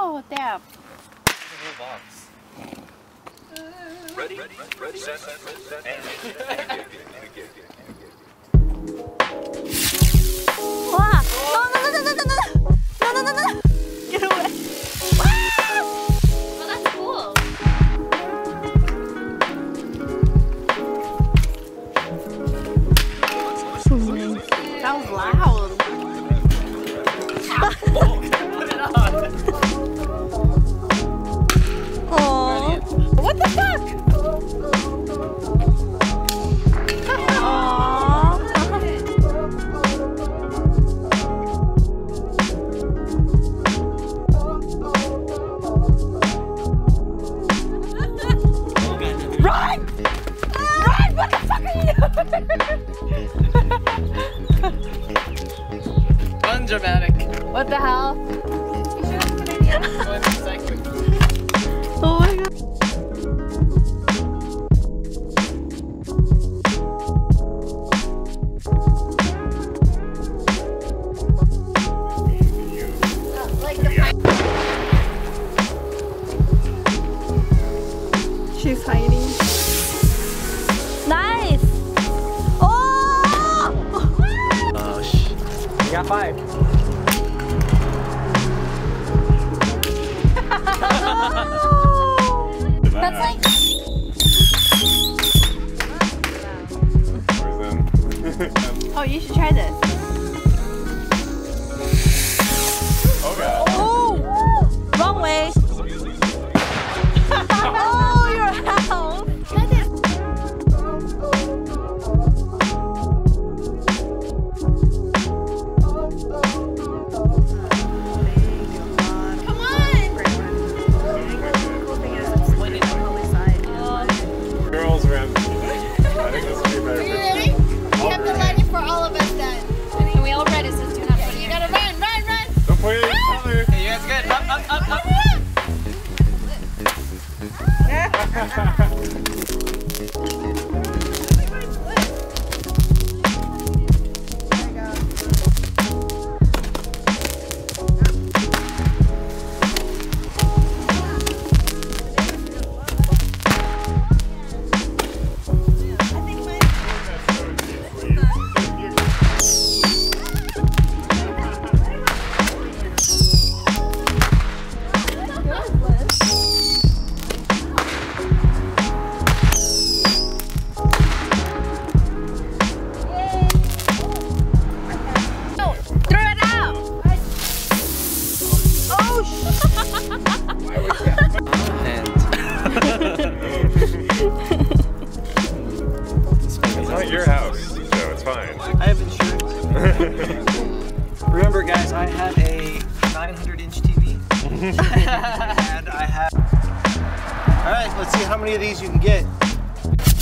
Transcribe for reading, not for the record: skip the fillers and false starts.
Oh, damn. The whole box. Ready, set, and Wow. No. Get away. Well, that's cool. That was loud. Put it on. Aww. What the fuck? Run! Run! What the fuck are you doing? Undramatic. What the hell? One second. Oh my god. She's hiding. Nice! Oh! Oh, shit. You got 5. That's like... Oh, you should try this. okay. Oh! Wrong way. Oh, your house. Come on. Girls around. I think this would be better. Are you ready? You have to light it for all of us then. And we all read it says do not put it. You gotta run. Don't point at each other. Okay, you guys good? Up. It's not your house, so it's fine. I have insurance. Remember, guys, I have a 900-inch TV. And I have... Alright, let's see how many of these you can get.